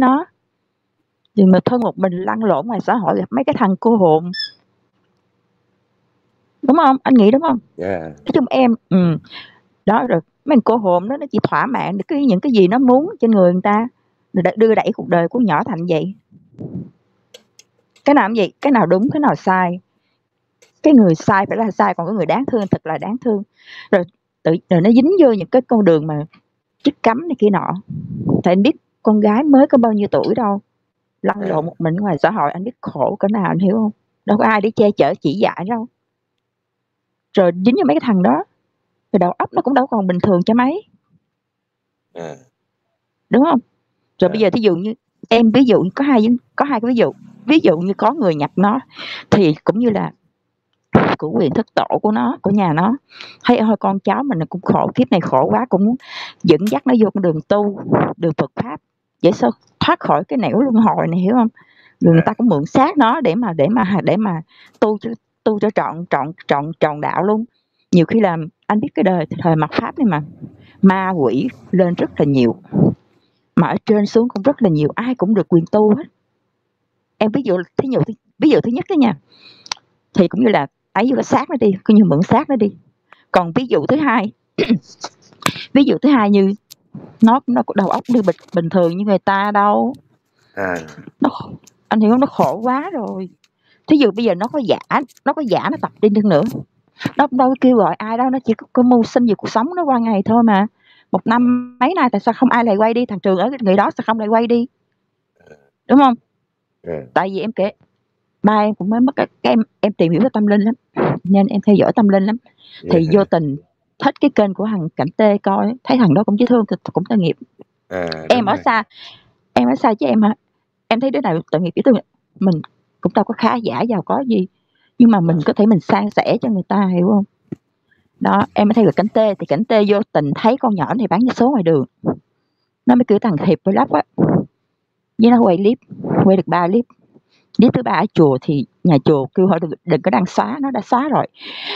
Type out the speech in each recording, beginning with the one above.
nó. Đừng mà thân một mình lăn lộn ngoài xã hội gặp mấy cái thằng cô hồn. Đúng không? Anh nghĩ đúng không? Nói chung em đó, rồi mấy cô hồn đó nó chỉ thỏa mãn được những cái gì nó muốn trên người ta, rồi đưa đẩy cuộc đời của nhỏ thành vậy. Cái nào cũng vậy, cái nào đúng, cái nào sai. Cái người sai phải là sai, còn cái người đáng thương thật là đáng thương. Rồi nó dính vô những cái con đường mà chất cấm này kia nọ. Thì anh biết con gái mới có bao nhiêu tuổi đâu, lăn lộn một mình ngoài xã hội, anh biết khổ cỡ nào, anh hiểu không? Đâu có ai để che chở chỉ dạy đâu. Rồi dính vô mấy cái thằng đó, rồi đầu óc nó cũng đâu còn bình thường cho mấy. Đúng không? Rồi bây giờ thí dụ như em, ví dụ có hai cái ví dụ như có người nhập nó, thì cũng như là của quyền thất tổ của nó, của nhà nó, thấy thôi con cháu mình cũng khổ, kiếp này khổ quá, cũng muốn dẫn dắt nó vô con đường tu, đường Phật pháp, để sao thoát khỏi cái nẻo luân hồi này, hiểu không? Rồi người ta cũng mượn xác nó để mà tu cho trọn đạo luôn. Nhiều khi là anh biết cái thời mạt pháp này mà ma quỷ lên rất là nhiều, mà ở trên xuống cũng rất là nhiều, ai cũng được quyền tu hết. Em ví dụ thứ nhất đó nha, thì cũng như là ấy vô là xác nó đi, cứ như mượn xác nó đi. Còn ví dụ thứ hai như nó có đầu óc như bình thường như người ta đâu. Anh hiểu không? Nó khổ quá rồi. Thí dụ bây giờ nó có giả nó tập đi đi nữa, nó đâu có kêu gọi ai đâu, nó chỉ có mưu sinh về cuộc sống nó qua ngày thôi mà. Một năm mấy nay tại sao không ai lại quay đi? Thằng Trường ở người đó sao không lại quay đi? Đúng không? Tại vì em kể ba em cũng mới mất em tìm hiểu về tâm linh lắm, nên em theo dõi tâm linh lắm. Thì vô tình thích cái kênh của thằng Cảnh Tê, coi thấy thằng đó cũng dễ thương, cũng tội nghiệp. Em ở xa chứ em thấy đứa nào tội nghiệp với tôi, mình cũng đâu có khá giả giàu có gì, nhưng mà mình có thể mình san sẻ cho người ta, hiểu không? Đó, em mới thấy được Cảnh Tê, thì Cảnh Tê vô tình thấy con nhỏ này bán vé số ngoài đường, nó mới kêu thằng Hiệp với Lóc á, với nó quay được 3 clip. Clip thứ 3 ở chùa thì nhà chùa kêu họ đừng có đăng xóa, nó đã xóa rồi.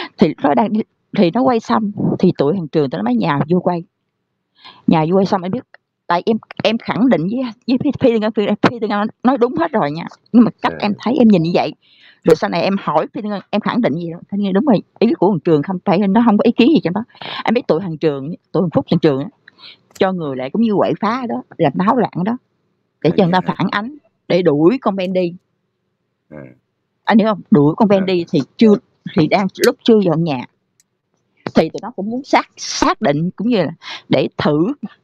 Thì nó quay xong thì tụi thằng Trường tụi nó mới nhào vô quay xong. Em biết, tại em khẳng định với Phi Tư Ngân nói đúng hết rồi nha, nhưng mà cách em thấy em nhìn như vậy, rồi sau này em hỏi Phi Tư Ngân em khẳng định gì đó, thanh nghe đúng rồi, ý của thằng Trường không phải, nó không có ý kiến gì trong đó. Em biết tụi thằng Phúc thằng Trường á, cho người lại cũng như quậy phá đó, làm náo loạn đó, để cho người ta phản ánh, để đuổi con Ben đi. Anh hiểu không? Đuổi con Ben đi thì đang lúc chưa dọn nhà, thì tụi nó cũng muốn xác định, cũng như là để thử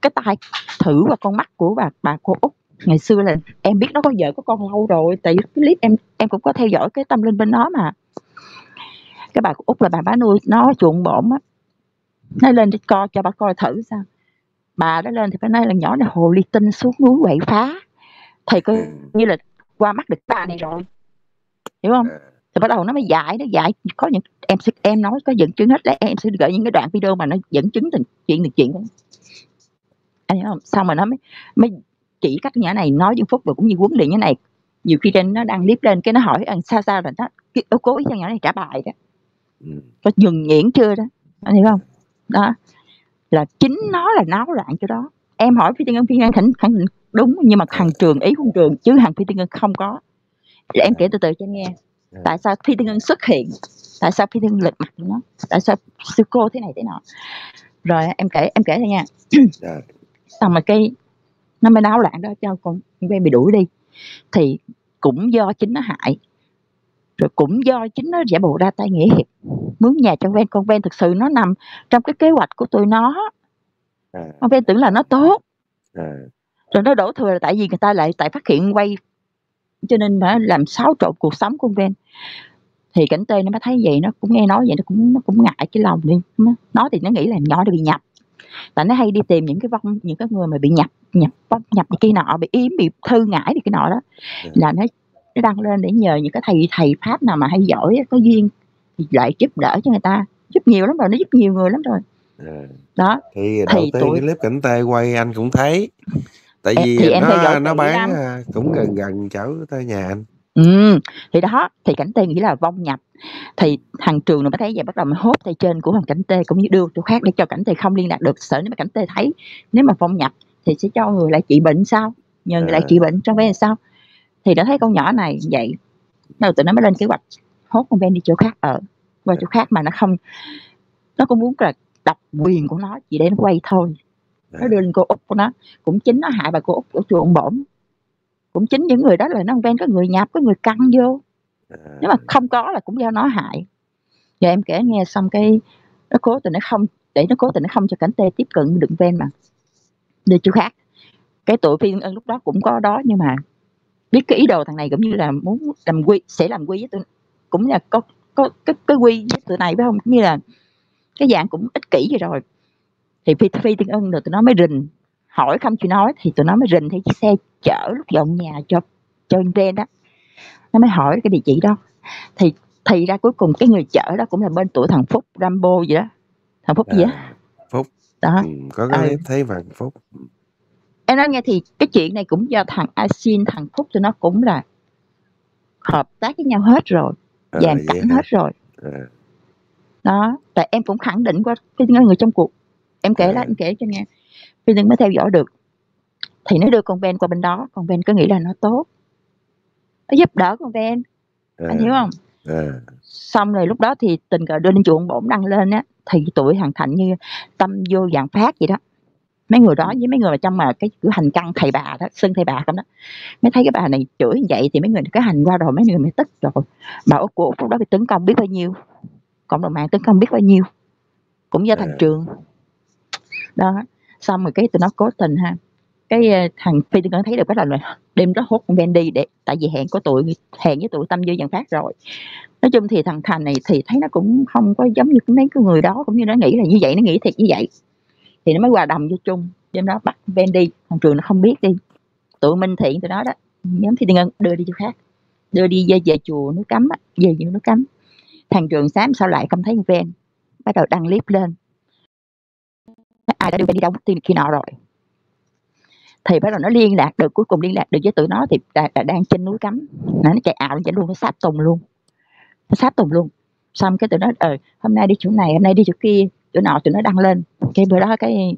vào con mắt của bà cô Út. Ngày xưa là em biết nó có vợ có con lâu rồi, tại cái clip em cũng có theo dõi cái tâm linh bên nó mà. Cái bà cô Út là bà nuôi nó chuộng bổn á, nó lên để cho bà coi thử sao. Bà đó lên thì phải nói là nhỏ này hồ ly tinh xuống núi quậy phá, thì coi như là qua mắt được bà này rồi, hiểu không? Thì bắt đầu nó mới dạy có những em nói có dẫn chứng hết, là em sẽ gửi những cái đoạn video mà nó dẫn chứng từng chuyện đó. Anh hiểu không? Xong mà nó mới chỉ cách nhỏ này nói với Phúc, và cũng như huấn luyện như này. Nhiều khi trên nó đăng clip lên cái nó hỏi sao là nó cố ý cho nhỏ này trả bài đó, có nhường nhuyễn chưa đó, anh hiểu không? Đó là chính nó là náo loạn chỗ đó. Em hỏi Phi Tư Ngân khẳng định đúng, nhưng mà thằng Trường ý của Trường chứ thằng Phi Tư Ngân không có. Để em kể từ từ cho nghe. Tại sao Phi Tư Ngân xuất hiện, tại sao Phi Tư Ngân lật mặt nó, tại sao sư cô thế này thế nọ. Rồi em kể thôi nha. Xong mà cái nó mới náo loạn đó, cho con Ben bị đuổi đi, thì cũng do chính nó hại, rồi cũng do chính nó giả bộ ra tay nghĩa hiệp mướn nhà cho Ben. Con Ben thực sự nó nằm trong cái kế hoạch của tụi nó. Con Ben tưởng là nó tốt, rồi nó đổ thừa là tại vì người ta lại phát hiện quay, cho nên mà làm xáo trộn cuộc sống của con Ben. Thì Cảnh Tê nó mới thấy vậy, nó cũng nghe nói vậy, nó cũng ngại cái lòng đi. Nó thì nó nghĩ là nhỏ nó bị nhập, tại nó hay đi tìm những cái người mà bị nhập này kia nọ, bị yếm, bị thư ngải thì cái nọ đó, là nó đăng lên để nhờ những cái thầy pháp nào mà hay giỏi, có duyên thì lại giúp đỡ cho người ta, giúp nhiều lắm rồi, nó giúp nhiều người lắm rồi. Đó thì đầu tiên cái clip Cảnh Tê quay anh cũng thấy, tại vì nó bán cũng gần chỗ tới nhà anh. Thì đó, thì Cảnh Tê nghĩ là vong nhập, thì thằng Trường nó mới thấy vậy, bắt đầu mới hốt tay trên của thằng Cảnh Tê, cũng như đưa chỗ khác để cho Cảnh Tê không liên lạc được, sợ nếu mà Cảnh Tê thấy nếu mà vong nhập thì sẽ cho người lại trị bệnh sao. nhờ người lại trị bệnh cho ven sao. Thì đã thấy con nhỏ này vậy, rồi tụi nó mới lên kế hoạch hốt con ven đi chỗ khác ở, qua chỗ khác mà nó không, nó cũng muốn là độc quyền của nó chỉ để nó quay thôi. Nó đưa lên cô Út của nó, cũng chính nó hại bà cô Út ở chuồng bổn, cũng chính những người đó là nó ven có người nhập, có người căng vô, nếu mà không có là cũng do nó hại. Giờ em kể nghe xong cái nó cố tình nó không, để nó cố tình nó không cho Cảnh Tê tiếp cận đựng ven mà đi chỗ khác. Cái tụi Phi Ân lúc đó cũng có đó, nhưng mà biết cái ý đồ thằng này cũng như là muốn làm quy, sẽ làm quy với tụi, cũng là có cái quy với tụi này phải không, cũng như là cái dạng cũng ích kỷ vậy rồi. Thì Phi Tiên Ân rồi tụi nó mới rình hỏi không chịu nói, thì tụi nó mới rình theo chiếc xe chở lúc dọn nhà cho Ren đó, nó mới hỏi cái địa chỉ đó. Thì ra cuối cùng cái người chở đó cũng là bên tuổi thằng Phúc Rambo vậy đó, thằng Phúc gì á, Phúc đó. Có cái clip thấy thằng Phúc. Em nói nghe, thì cái chuyện này cũng do thằng Asin, thằng Phúc tụi nó cũng là hợp tác với nhau hết rồi, dàn cảnh hết rồi. Đó, tại em cũng khẳng định qua cái người trong cuộc, em kể em kể cho nghe, Phi Nhung mới theo dõi được. Thì nó đưa con Ben qua bên đó, con Ben cứ nghĩ là nó tốt, nó giúp đỡ con Ben, anh hiểu không? Xong rồi lúc đó thì tình cờ đưa lên chuộng bổn đăng lên á, thì tụi thằng Thành như Tâm vô dạng phát vậy đó, mấy người đó với mấy người trong mà cái cửa hành căn thầy bà đó, xưng thầy bà không đó, mới thấy cái bà này chửi như vậy thì mấy người cái hành qua rồi, mấy người mới tức rồi. Bà Út của lúc đó bị tấn công biết bao nhiêu, cộng đồng mạng tấn công biết bao nhiêu, cũng do thằng Trường đó. Xong rồi cái tụi nó cố tình ha, cái thằng Phi Tương Ấn thấy được bắt đầu là đêm đó hốt con Ben đi, để tại vì hẹn với tụi Tâm vô dàn phát rồi. Nói chung thì thằng Thành này thì thấy nó cũng không có giống như mấy cái người đó, cũng như nó nghĩ là như vậy, nó nghĩ thiệt như vậy thì nó mới hòa đồng vô chung. Đêm đó bắt Ben đi, thằng Trường nó không biết đi, tụi Minh Thiện tụi nó đó nhóm Phi Tương Ấn đưa đi chỗ khác, đưa đi về chùa núi Cấm á, về núi Cấm. Thằng Trường sáng sau lại không thấy Ben, bắt đầu đăng clip lên ai đã đưa Ben đi đâu khi nào rồi. Thì bắt đầu nó liên lạc được, cuối cùng liên lạc được với tụi nó thì đang trên núi Cấm, nó chạy ảo lên luôn, nó sát tùng luôn. Xong cái tụi nó hôm nay đi chỗ này, hôm nay đi chỗ kia, chỗ nọ tụi nó đăng lên. Cái bữa đó cái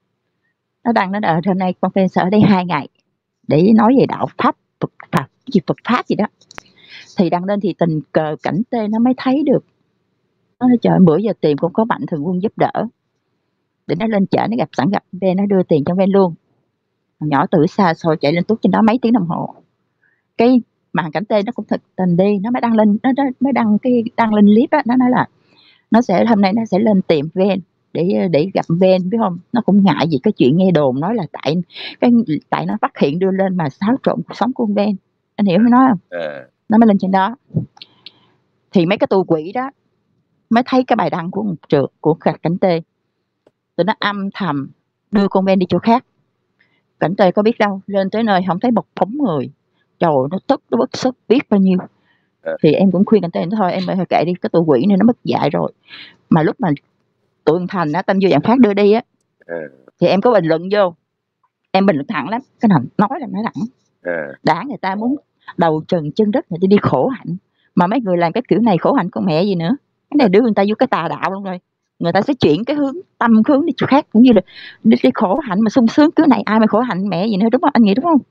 nó đăng nó hôm nay con fan ở đây 2 ngày để nói về đạo pháp Phật pháp gì đó. Thì đăng lên thì tình cờ Cảnh Tê nó mới thấy được, nó nói trời, bữa giờ tìm cũng có Mạnh Thường Quân giúp đỡ, để nó lên chợ, nó gặp Ben, nó đưa tiền cho Ben luôn. Nhỏ từ xa xôi chạy lên túc trên đó mấy tiếng đồng hồ. Cái mà Cảnh Tê nó cũng thật tình đi, nó mới đăng lên, nó mới đăng lên clip á, nó nói là nó sẽ hôm nay nó sẽ lên tìm Ben để gặp Ben, biết không? Nó cũng ngại gì cái chuyện nghe đồn nói là tại nó phát hiện đưa lên mà xáo trộn cuộc sống của con Ben, anh hiểu nó nói không? Nó mới lên trên đó. Thì mấy cái tù quỷ đó mới thấy cái bài đăng của Cảnh Tê, tụi nó âm thầm đưa con Ben đi chỗ khác. Cảnh Tê có biết đâu, lên tới nơi không thấy một phóng người, trời, nó tức, nó bức xúc biết bao nhiêu. Thì em cũng khuyên Cảnh Tê thôi, em ơi kệ đi, cái tụi quỷ này nó mất dạy rồi. Mà lúc mà tụi Thành á, Tâm vô dạng phát đưa đi á, thì em có bình luận vô, em bình luận thẳng lắm, cái nào nói là nói thẳng. Đã người ta muốn đầu trần chân đất, người ta đi khổ hạnh, mà mấy người làm cái kiểu này khổ hạnh con mẹ gì nữa. Cái này đưa người ta vô cái tà đạo luôn rồi, người ta sẽ chuyển cái hướng tâm hướng đi chỗ khác, cũng như là đi khổ hạnh mà sung sướng, kiểu này ai mà khổ hạnh mẹ gì nữa, đúng không anh nghĩ, đúng không?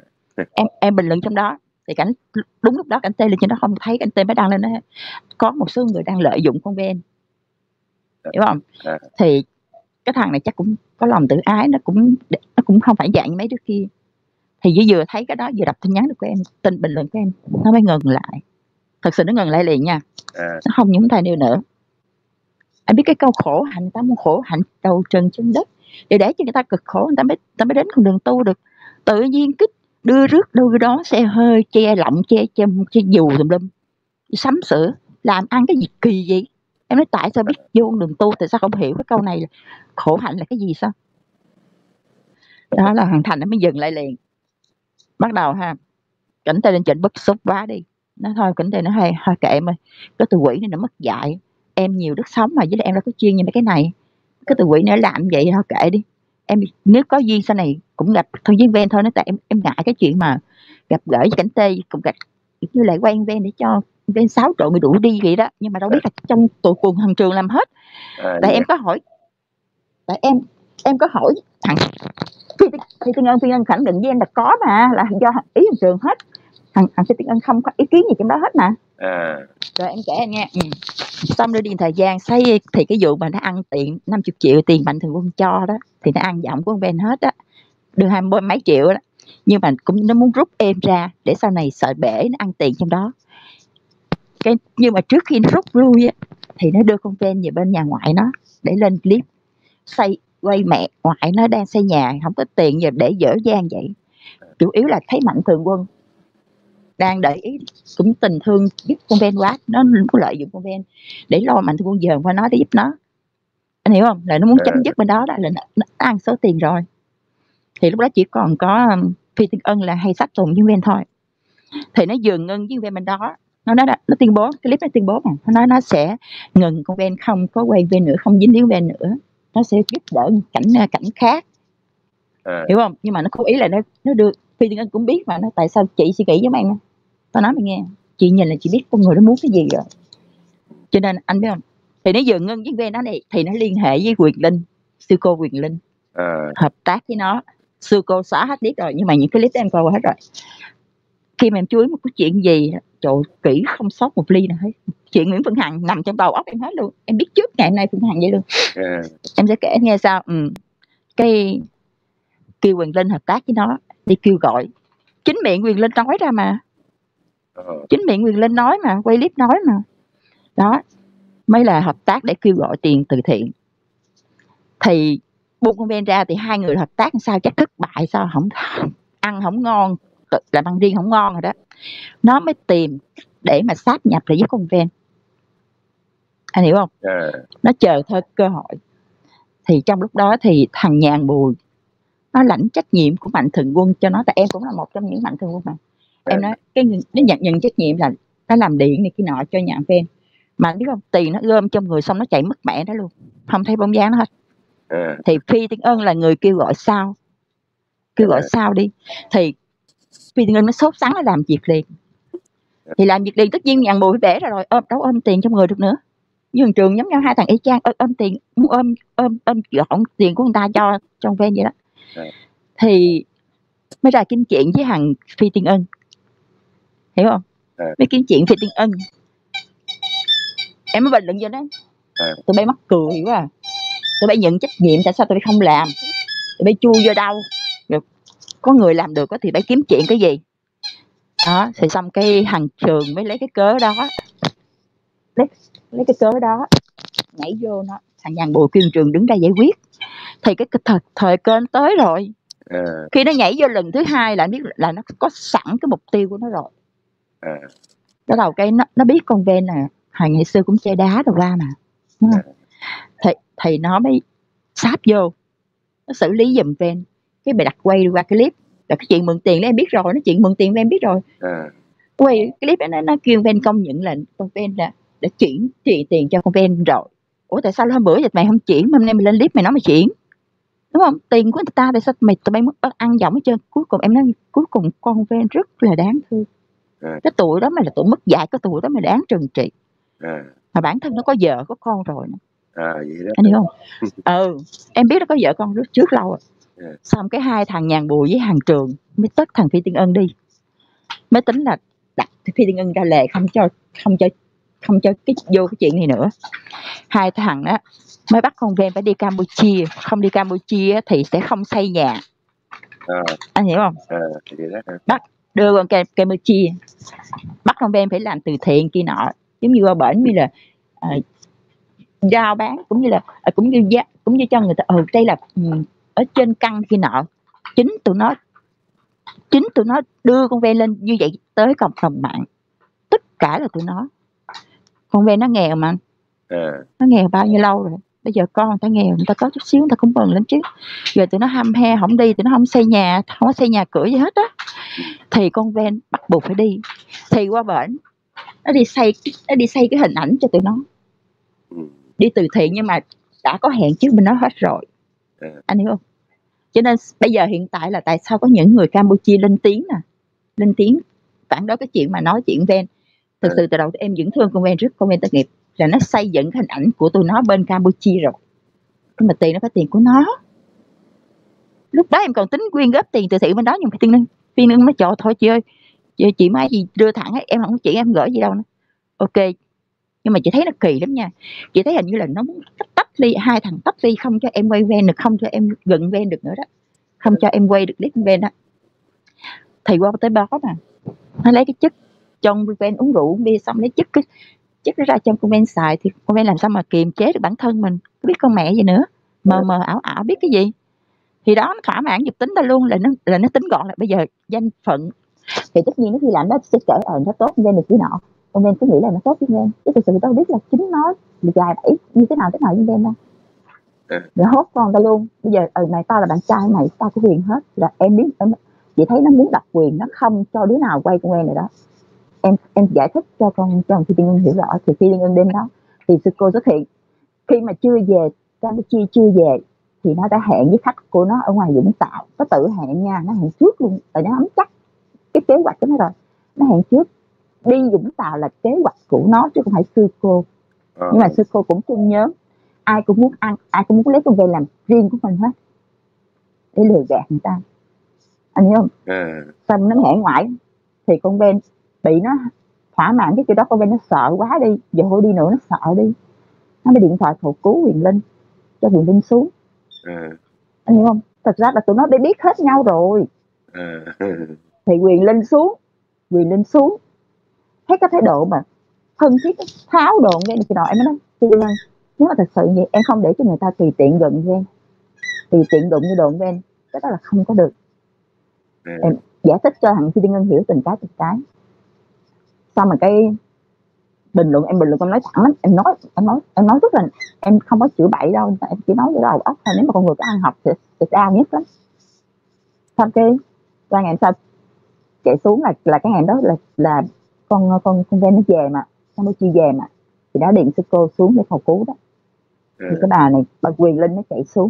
Em bình luận trong đó thì đúng lúc đó Cảnh Tê lên trên đó không thấy, Cảnh Tê mới đăng lên đó, có một số người đang lợi dụng con Ben, hiểu không? Thì cái thằng này chắc cũng có lòng tự ái, nó cũng không phải dạng như mấy đứa kia. Thì vừa thấy cái đó, vừa đọc tin nhắn được của em, tin bình luận của em, nó mới ngừng lại. Thật sự nó ngừng lại liền nha, nó không nhúng tay nữa. Anh biết cái câu khổ hạnh, người ta muốn khổ hạnh đầu trần chân đất để cho người ta cực khổ, người ta mới đến con đường tu được. Tự nhiên kích đưa rước đưa đó, xe hơi che lọng che dù tùm lum, sắm sửa làm ăn cái gì kỳ vậy. Em nói tại sao biết vô con đường tu, tại sao không hiểu cái câu này là khổ hạnh là cái gì sao? Đó là thằng Thành nó mới dừng lại liền. Bắt đầu ha, Cảnh Tê lên chỉnh bức xúc quá đi, nó thôi Cảnh Tê nó hay kệ em ơi, cái tụi quỷ này nó mất dạy, em nhiều đức sống mà, với lại em đâu có chuyên như mấy cái này, cái tụi quỷ này làm vậy thôi kệ đi. Em nếu có duyên sau này cũng gặp thôi với Ben thôi, nó tại em ngại cái chuyện mà gặp gỡ với Cảnh Tê, cũng gặp như lại quen Ben để cho Ben xáo trộn bị đủ đi vậy đó. Nhưng mà đâu biết là trong tụi cùng thằng Trường làm hết. Tại em có hỏi, tại em có hỏi Phi Tiên Ân khẳng định với em là có mà, là do ý Hằng Trường hết. Thằng Phi Tiên Ân không có ý kiến gì trong đó hết mà. Rồi em kể anh nghe. Xong rồi điền thời gian xây thì cái vụ mà nó ăn tiền 50 triệu tiền Mạnh Thường Quân cho đó thì nó ăn giọng của con Ben hết á, đưa 20 mấy triệu đó, nhưng mà cũng nó muốn rút em ra để sau này sợ bể nó ăn tiền trong đó. Nhưng mà trước khi nó rút lui á thì nó đưa con Ben về bên nhà ngoại nó để lên clip quay mẹ ngoại nó đang xây nhà không có tiền giờ để dở dang vậy. Chủ yếu là thấy Mạnh Thường Quân đang để ý, cũng tình thương giúp con Ben quá, nó có lợi dụng con Ben để lo Mạnh Thường Quân dời qua nó để giúp nó, anh hiểu không? Là nó muốn chấm dứt bên đó là nó ăn số tiền rồi. Thì lúc đó chỉ còn có Phi Tiên Ân là hay sát tùng với Ben thôi. Thì nó dừng ngưng với Ben bên đó, nó tuyên bố, cái clip nó tuyên bố mà nó nói nó sẽ ngừng con Ben, không có quay Ben nữa, không dính líu Ben nữa, nó sẽ giúp đỡ cảnh khác, hiểu không? Nhưng mà nó cố ý là nó đưa Phi Tiên Ân cũng biết mà, nó tại sao chị suy nghĩ với mày, tao nói mày nghe, chị nhìn là chị biết con người nó muốn cái gì rồi, cho nên anh biết không? Thì nó dừng ngưng với Ben đó này thì nó liên hệ với Quyền Linh, sư cô Quyền Linh, hợp tác với nó. Sư cô xóa hết clip rồi, nhưng mà những cái clip em coi hết rồi. Khi mà em chú ý một cái chuyện gì, trời kỹ không sót một ly nào hết. Chuyện Nguyễn Phương Hằng nằm trong đầu óc em hết luôn, em biết trước ngày hôm nay Phương Hằng vậy luôn. Em sẽ kể nghe sao. Cái kêu Quyền Linh hợp tác với nó, đi kêu gọi, chính miệng Quyền Linh nói ra mà, chính miệng Quyền Linh nói mà, quay clip nói mà, đó mới là hợp tác để kêu gọi tiền từ thiện. Thì buông con Ben ra thì hai người hợp tác sao chắc thất bại, sao không ăn không ngon, làm ăn riêng không ngon rồi đó, nó mới tìm để mà sáp nhập lại với con Ben, anh hiểu không? Nó chờ thôi cơ hội. Thì trong lúc đó thì thằng Nhàn Bùi nó lãnh trách nhiệm của Mạnh Thường Quân cho nó, tại em cũng là một trong những Mạnh Thường Quân mà. Em nói cái nó nhận trách nhiệm là nó làm điện này kia nọ cho nhà Ben, mà biết không, tiền nó gom trong người xong nó chạy mất mẹ đó luôn, không thấy bóng dáng nó hết. Thì Phi Tiên Ân là người kêu gọi sao đi, thì Phi Tiên Ân nó sốt sắng nó làm việc liền. Thì làm việc liền tất nhiên Nhàn Bùi bể rồi, đâu ôm tiền trong người được nữa. Như Hằng Trường giống nhau, hai thằng y chang, ôm tiền, muốn ôm gọn tiền của người ta cho trong ven vậy đó. Thì mới ra kinh chuyện với thằng Phi Tiên Ân, hiểu không? Mới kinh chuyện Phi Tiên Ân, em mới bình luận cho đó. Tụi bay mắc cười quá à. Tụi bay nhận trách nhiệm, tại sao tụi bay không làm? Tụi bay chui vô đâu? Rồi có người làm được thì bay kiếm chuyện cái gì? Đó, thì xong cái Hằng Trường mới lấy cái cớ đó, lấy cái cớ đó nhảy vô nó. Thằng Nhàn Bùi kêu Trường đứng ra giải quyết. Thì cái thời cơ nó tới rồi. Khi nó nhảy vô lần thứ hai là anh biết là nó có sẵn cái mục tiêu của nó rồi. Đó đầu cái nó biết con Ben nè, hồi ngày xưa cũng chơi đá rồi qua mà, đúng không? Thì nó mới sáp vô, nó xử lý giùm Ben. Cái bày đặt quay qua cái clip là cái chuyện mượn tiền đó em biết rồi, nó chuyện mượn tiền em biết rồi. Quay cái clip đó, nó kêu Ben công nhận là con Ben đã chuyển tiền cho con Ben rồi. Ủa tại sao hôm bữa giờ mày không chuyển, hôm nay mày lên clip mày nói mày chuyển, đúng không? Tiền của người ta tại sao tụi bay mất ăn giọng hết trơn. Cuối cùng em nói cuối cùng con Ben rất là đáng thương. Cái tuổi đó mày là tuổi mất dạy, cái tuổi đó mày đáng trừng trị. Mà bản thân nó có vợ có con rồi nữa. Vậy đó. Anh hiểu không? Em biết nó có vợ con trước lâu rồi. Xong cái hai thằng Nhàn Bùi với Hằng Trường mới tất thằng Phi Tiên Ân đi, mới tính là đặt Phi Tiên Ân ra lề, không cho cái vô cái chuyện này nữa. Hai thằng đó mới bắt con Ben phải đi Campuchia, không đi Campuchia thì sẽ không xây nhà. Anh hiểu không? Bắt đưa con Campuchia, bắt con Ben phải làm từ thiện kia nọ, giống như qua bển như là giao bán, cũng như cho người ta đây là ở trên căn kia nọ. Chính tụi nó đưa con Ben lên như vậy tới cộng đồng mạng, tất cả là tụi nó. Con Ben nó nghèo mà, nó nghèo bao nhiêu lâu rồi, bây giờ con người ta nghèo, người ta có chút xíu người ta cũng mừng lắm chứ. Giờ tụi nó hăm he không đi, tụi nó không xây nhà, không có xây nhà cửa gì hết á, thì con Ben bắt buộc phải đi. Thì qua bển nó đi xây cái hình ảnh cho tụi nó đi từ thiện, nhưng mà đã có hẹn trước bên đó hết rồi, anh hiểu không? Cho nên bây giờ hiện tại là tại sao có những người Campuchia lên tiếng phản đối cái chuyện mà nói chuyện Ben. Thực sự từ đầu em vẫn thương con Ben, con Ben tội nghiệp là nó xây dựng hình ảnh của tụi nó bên Campuchia rồi, nhưng mà tiền nó phải tiền của nó, Lúc đó em còn tính quyên góp tiền từ thiện bên đó, nhưng mà Phi Nhung nói trời thôi chị ơi, chị Mai gì đưa thẳng ấy, em không có chỉ em gửi gì đâu nữa. Ok, nhưng mà chị thấy nó kỳ lắm nha. Chị thấy hình như là nó muốn tách ly, hai thằng tách ly, không cho em quay ven được, không cho em gần ven được nữa đó, không cho em quay được clip ven đó. Thì qua tới đó mà nó lấy cái chất trong ven uống rượu uống bia xong lấy chất nó ra trong con ven xài, thì con ven làm sao mà kiềm chế được bản thân mình, biết con mẹ gì nữa, mờ mờ ảo ảo biết cái gì. Thì đó nó thỏa mãn dục tính ta luôn, là nó tính gọn là bây giờ danh phận. Thì tất nhiên nó khi làm đó sẽ kể nó tốt con ven này kia nọ, con ven cứ nghĩ là nó tốt với ven, chứ thực sự tao biết là chính nó dài bẫy như thế nào với ven đâu. Rồi hốt con ta luôn. Bây giờ này tao là bạn trai mày, tao có quyền hết, là em biết em. Chị thấy nó muốn độc quyền, nó không cho đứa nào quay con ven này đó. Em giải thích cho Phi Tiên Ngân hiểu rõ. Thì Phi Tiên Ngân đêm đó thì sư cô xuất hiện, khi mà chưa về Campuchia, chưa về thì nó đã hẹn với khách của nó ở ngoài Vũng Tàu. Nó tự hẹn nha, nó hẹn trước luôn, tại nó nắm chắc cái kế hoạch của nó rồi. Nó hẹn trước đi Vũng Tàu là kế hoạch của nó chứ không phải sư cô. Nhưng mà sư cô cũng chung nhóm, ai cũng muốn ăn, ai cũng muốn lấy con về làm riêng của mình hết để lừa gạt người ta, anh hiểu không? Xong nó hẹn ngoại thì con Ben bị nó thỏa mãn cái kiểu đó, con Ben nó sợ quá đi, giờ thôi đi nữa nó sợ đi, nó mới điện thoại cầu cứu Quyền Linh cho Quyền Linh xuống. Anh hiểu không? Thật ra là tụi nó đã biết hết nhau rồi. Thì Quyền Linh xuống thấy cái thái độ mà thân thiết, tháo đồ nghe cái đó, em nói nếu mà thật sự vậy em không để cho người ta tùy tiện gần ven, tùy tiện đụng như đồn ven, cái đó là không có được. Em giải thích cho thằng Phi Tiên Ngân hiểu từng cái. Xong mà cái bình luận em nói thẳng lắm, em nói rất là em không có chữa bậy đâu, em chỉ nói với đầu óc thôi. Nếu mà con người có ăn học thì đau nhất lắm. Xong cái qua ngày sau chạy xuống là cái ngày đó là con ven nó về mà Campuchia về mà, thì đã điện sư cô xuống để cầu cứu đó. Thì cái bà Quyền Linh nó chạy xuống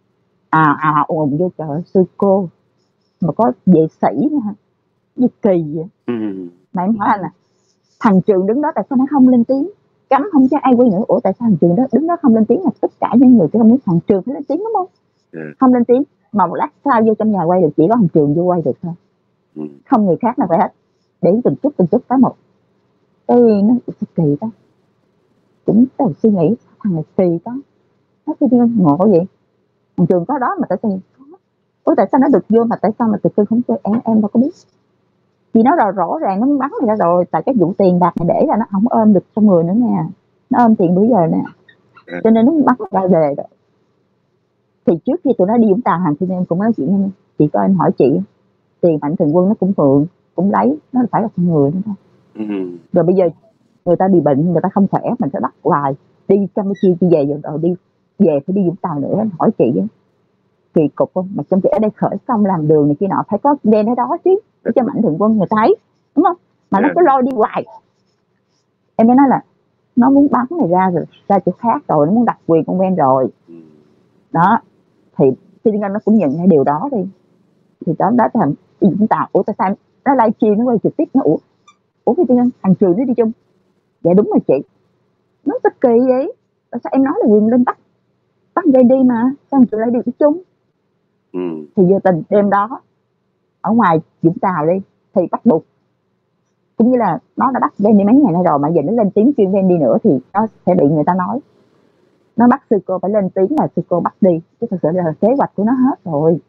ồn vô, trời sư cô mà có vệ sĩ nữa hả, gì kỳ vậy. Mà em hỏi anh thằng Trường đứng đó tại sao nó không lên tiếng, cấm không cho ai quay nữa. Ủa tại sao thằng Trường đó đứng đó không lên tiếng, là tất cả những người cái không biết thằng Trường phải lên tiếng đúng không? Không lên tiếng, mà một lát sau vô trong nhà quay được chỉ có thằng Trường vô quay được thôi, không người khác nào phải hết, để từng chút cái một. Cái nó kỳ đó, cũng đầu suy nghĩ thằng này kỳ đó, nó cứ ngộ vậy. Thằng Trường có đó mà tại sao ủa tại sao nó được vô mà tại sao mà từ từ không chơi, em đâu có biết. Vì nó rõ ràng nó bắn ra rồi, tại cái vụ tiền bạc này để ra nó không ôm được trong người nữa nè, nó ôm tiền bữa giờ nè, cho nên nó bắn ra về rồi. Thì trước khi tụi nó đi Vũng Tàu, hàng em cũng nói chuyện em, chị có em hỏi chị, tiền Mạnh Thường Quân nó cũng mượn cũng lấy, nó phải là con người nữa thôi. Rồi bây giờ người ta bị bệnh, người ta không khỏe, mình phải bắt hoài đi Campuchia đi về rồi đi về phải đi Vũng Tàu nữa. Em hỏi chị kỳ cục không? Mà trong khi ở đây khởi công làm đường này kia nọ phải có đen ở đó chứ, để cho Mạnh Thường Quân người thấy đúng không, mà nó cứ lôi đi hoài. Em mới nói là nó muốn bắn này ra chỗ khác rồi, nó muốn đặt quyền con Ben rồi đó. Thì Phi Tiên Ngân nó cũng nhận ra điều đó đi, thì đó thằng đi Vũng Tàu. Ủa tại sao nó livestream nó quay trực tiếp, nó ủa Phi Tiên Ngân thằng Trường nó đi chung. Dạ đúng rồi chị, nó rất kỳ vậy, tại sao em nói là Quyền Linh bắt gây đi mà sao thằng Trường lại đi chung. Thì vô tình đêm đó ở ngoài Vũng Tàu đi thì bắt buộc, cũng như là nó đã bắt Ven đi mấy ngày nay rồi, mà giờ nó lên tiếng chuyên Ven đi nữa thì nó sẽ bị người ta nói nó bắt sư cô phải lên tiếng là sư cô bắt đi, chứ thực sự là kế hoạch của nó hết rồi.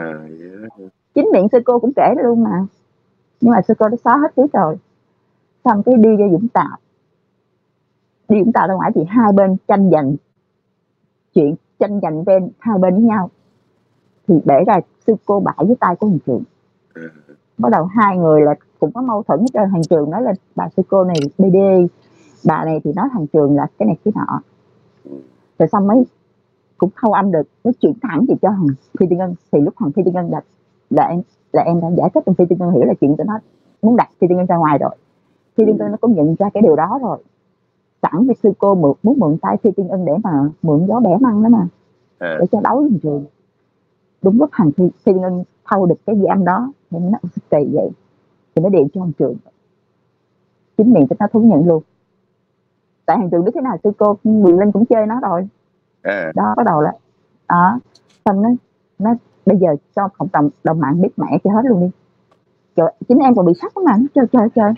Chính miệng sư cô cũng kể luôn mà, nhưng mà sư cô đã xóa hết clip rồi. Xong cái đi ra Vũng Tàu, ra ngoài thì hai bên tranh giành Ven hai bên với nhau, thì để ra sư cô bại với tay của thằng Trường. Bắt đầu hai người là cũng có mâu thuẫn hết trơn. Thằng Trường nói là bà sư cô này BD, bà này thì nói thằng Trường là cái này cái nọ. Rồi xong mới cũng thâu âm được, nó chuyển thẳng thì cho thằng Phi Tiên Ngân. Thì lúc thằng Phi Tiên Ngân là em đã giải thích cho Phi Tiên Ngân hiểu là chuyện tụi nó muốn đặt Phi Tiên Ngân ra ngoài rồi. Phi Tiên Ngân nó cũng nhận ra cái điều đó rồi. Sẵn với sư cô muốn mượn tay Phi Tiên Ngân để mà mượn gió bẻ măng đó mà, để cho đấu với thằng Trường. Đúng lúc thằng Phi Tiên Ngân thâu được cái giam đó thì nó kỳ vậy, thì nó điện cho thằng Trường, chính miệng nó thú nhận luôn. Tại thằng Trường biết thế nào sư cô Quyền Linh cũng chơi nó rồi đó. Bắt đầu là đó, xong nó bây giờ cho cộng đồng mạng biết mẹ cho hết luôn đi. Trời, chính em còn bị sốc mà. Trời,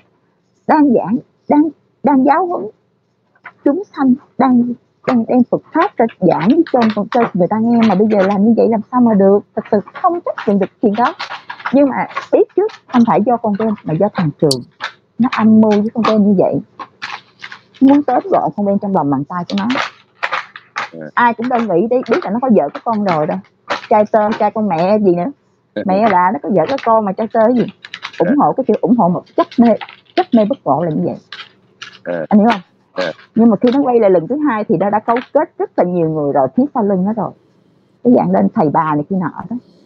đang giáo huấn chúng sanh, đang đem Phật pháp ra giảng cho người ta nghe, mà bây giờ làm như vậy làm sao mà được. Thật sự không chấp nhận được chuyện đó. Nhưng mà biết trước không phải do con Ben, mà do thằng Trường nó âm mưu với con Ben như vậy, muốn tóm gọn con Ben trong lòng bàn tay của nó. Ai cũng đang nghĩ biết là nó có vợ có con rồi đâu, trai con mẹ gì nữa, mẹ là nó có vợ có con mà trai gì. Ủng hộ cái kiểu ủng hộ một chấp mê bất ngộ là như vậy. Anh hiểu không? Nhưng mà khi nó quay lại lần thứ hai thì nó đã cấu kết rất là nhiều người rồi phía sau lưng nó rồi, cái dạng lên thầy bà này kia nọ đó.